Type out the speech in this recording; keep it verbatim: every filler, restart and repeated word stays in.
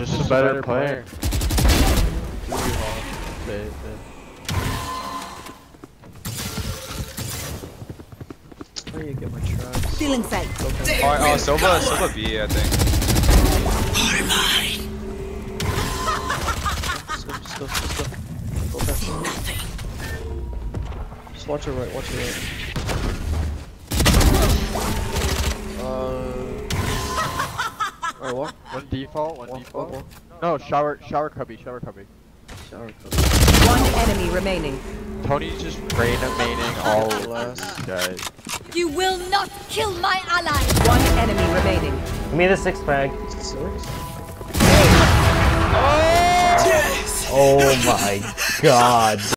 Just a better player. Where do you get my trucks? Feeling safe. Oh, oh, Silva, Silva B, I think. Let's go, let's go, let's go. Go back. Just watch your right, watch your right. Uh. Alright, walk. One default, one Walk, default. walk, walk. No, shower, shower cubby, shower cubby. Shower cover. One enemy remaining. Tony's just random maining all Last. guys. You will not kill my ally. One enemy remaining. Give me the six bag. Six? Oh my god.